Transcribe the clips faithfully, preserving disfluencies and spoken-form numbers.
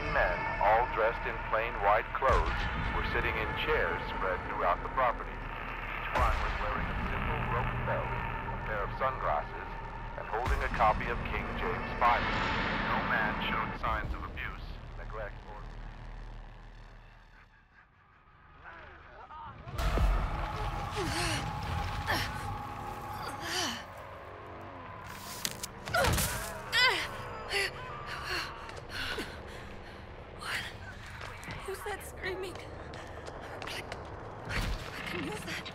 men, all dressed in plain white clothes, were sitting in chairs spread throughout the property. Each one was wearing a simple rope belt, a pair of sunglasses, and holding a copy of King James Bible. No man showed signs of abuse, neglect, or... Who's that screaming? I, I can use that.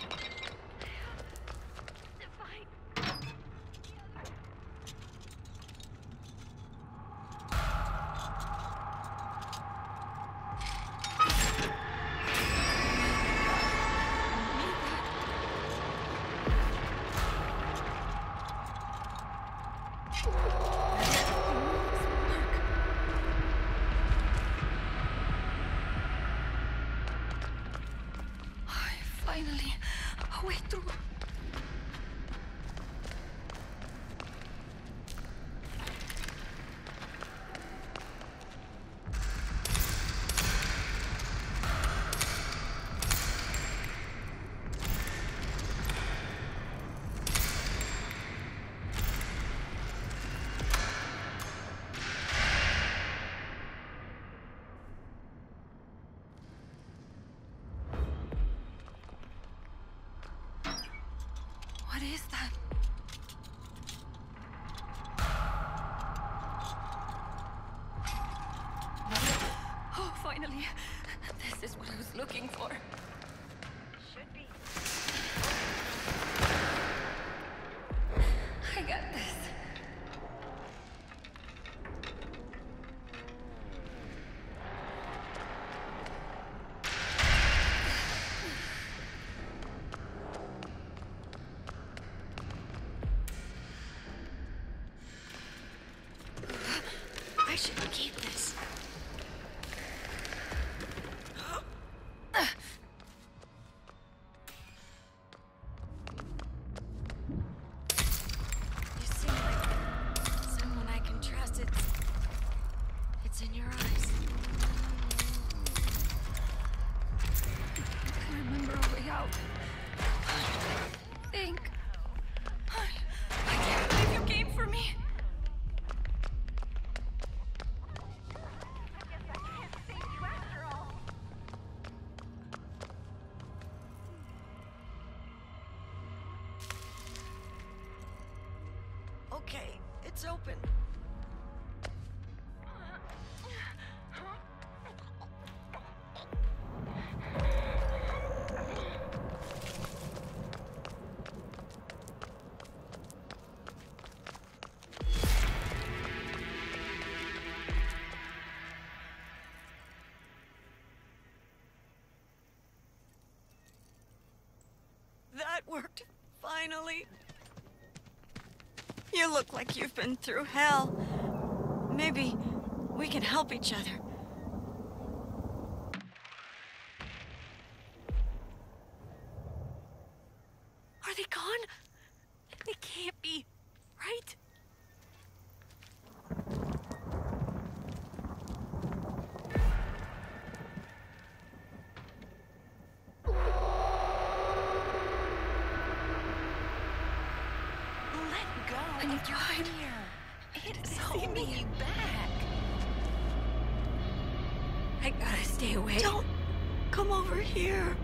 Finally, a way through. What is that? Oh, finally. This is what I was looking for. Should be. I got this. I should keep this. You seem like someone I can trust. It's, it's in your eyes. I remember a way out. I think. I, I can't believe you came for me. Okay, it's open. That worked, finally. You look like you've been through hell. Maybe we can help each other. Are they gone? They can't be, right? I need you hide here. It's holding you back. I gotta stay away. Don't come over here.